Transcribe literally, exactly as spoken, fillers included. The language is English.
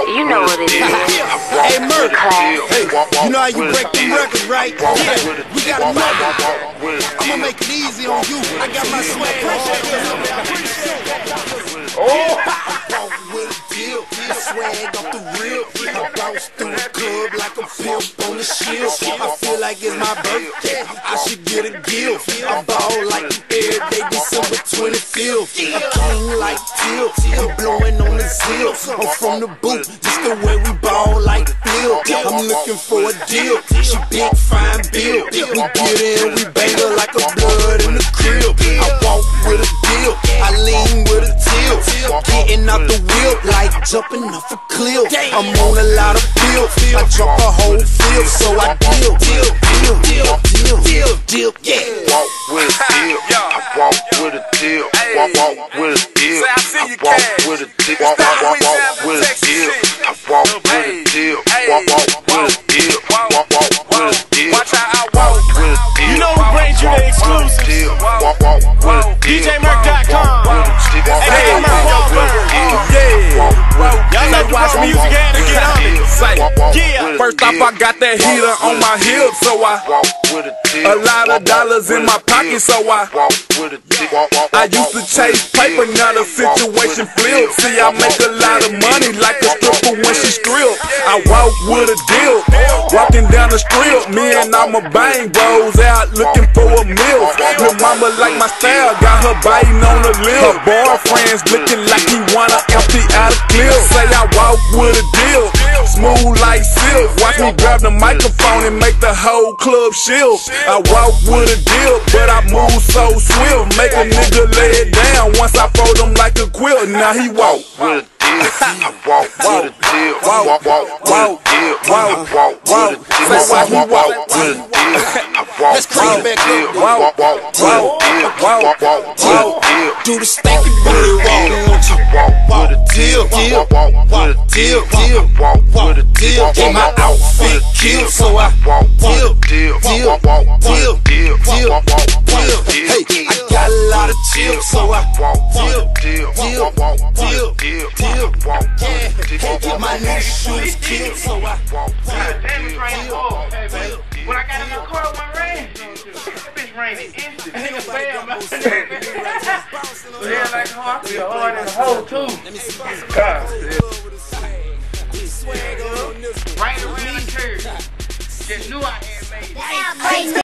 You know what it is. Hey, Murk. Hey, you know how you break them records, right? Yeah, we got another. I'm gonna make it easy on you. I got my swag. Oh! With a deal, swag off the real. I bounce through the club like a pimp on the shield. I feel like it's my birthday. I should get a gift. I ball like every day, December twenty-fifth. I king like Till. I'm blowing on the zip. I'm from the boot, just the way we ball like Phil. I'm looking for a deal. She big, fine build. We get in, we bang her like a blood in the crib. I walk with a deal. I lean with a tilt. Getting out the wheel like jumping off a cliff. I'm on a lot of pills. I drop a whole field, so I deal, deal, deal, deal, deal, deal, deal, yeah. Walk with a deal. I walk with a deal. Walk, walk with a deal. I walk with a deal. Walk, walk, walk, walk with a deal. I walk with a deal. Walk, walk with a deal. Walk, walk with a deal. Watch how I walk with a deal. You know who brings you the exclusives? Walk, walk with a deal. D J Murk dot com. Hey, Murk Wahlberg. Yeah. Y'all like to watch music and to get on it. Say, yeah. First off, I got that heater on my hip, so I a lot of dollars in my pocket, so I I used to chase paper, now the situation flipped. See, I make a lot of money like a stripper when she strip. I walk with a deal, walking down the strip. Me and all my bang bros out looking for a meal. Your mama like my style, got her biting on the lip. Her boyfriend's looking like he wanna empty out a clip. Say I walk with a deal, smooth like silk. Watch me grab the microphone and make the whole club shift. I walk with a deal, but I move so swift. Make a nigga lay it down once I fold him like a quilt. Now he walk with a deal. I walk with a deal. Walk, walk with a deal. Walk, walk with a deal. Say why he walk with a deal. I walk Let's crank with a back deal. up. Walk, walk with a deal. Walk, walk with a deal. Do the stanky booty walk. Walk with a deal. Deal, Walk with a deal, deal. deal, Walk with a deal. Get my outfit killed, so I walk deal, with a deal. deal, Walk, walk with deal, a deal. deal, Walk, walk with a deal. deal. Hey, I got a lot of chill, so I walk deal, with a deal. deal, Walk with deal, a deal. deal. Walk with a Yeah, deal. my new shoes killed, so I walk Damn, it's raining hard. Hey, baby. When I got in the car, it wasn't raining. That bitch raining instant. Nigga fell, man. Yeah, like, oh, I feel hard in the hole, too. God. Right around the curve. Just knew I had made it.